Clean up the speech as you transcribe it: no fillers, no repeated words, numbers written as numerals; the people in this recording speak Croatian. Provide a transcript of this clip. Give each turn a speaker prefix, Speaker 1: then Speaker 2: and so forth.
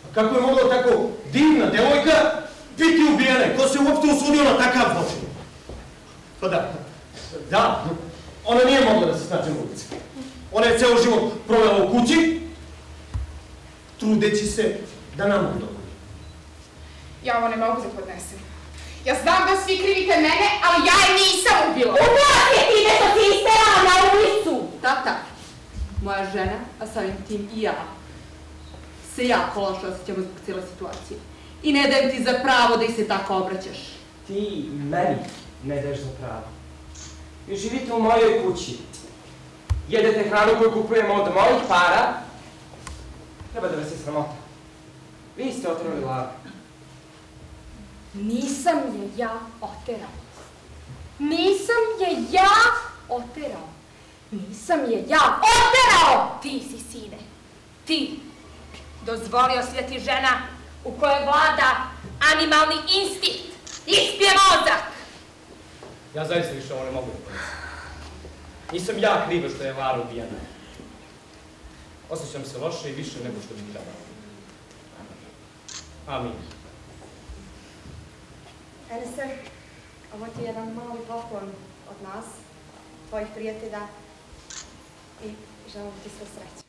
Speaker 1: Kako je mogla tako divna devojka biti ubijena? Ko se uopšte usudio na takav zločin? Pa da, ona nije mogla da se snađe na ulici. Ona je ceo život provela u kući, trudeći se da nam udovolji.
Speaker 2: Ja ovo ne mogu da podnesem. Ja znam da svi krivite mene, ali ja je nisam ubila.
Speaker 3: Ubila si je time što si isterala na ulicu!
Speaker 4: Tata, moja žena, a samim tim i ja, se jako loše osjećamo zbog cijele situacije. I ne dajem ti za pravo da ih se tako obraćaš.
Speaker 5: Ti meni ne daješ za pravo. Vi živite u mojoj kući. Jedete hranu koju kupujemo od mojih para. Treba da vas je sramota. Vi ste otrovali Laru.
Speaker 3: Nisam je ja oterala. Nisam je ja oterala. Nisam je ja oterao! Ti si, sine. Ti. Dozvolio si da ti žena u kojoj vlada animalni instinkt ispije mozak.
Speaker 1: Ja zaista više ovo ne mogu da podnesem. Nisam ja kriva što je Lara ubijena. Osjećam se loše i više nego što bih trebao. Amin.
Speaker 3: Enese, ovo ti je jedan mali poklon od nas, tvojih prijatelja i želim ti sve sreće.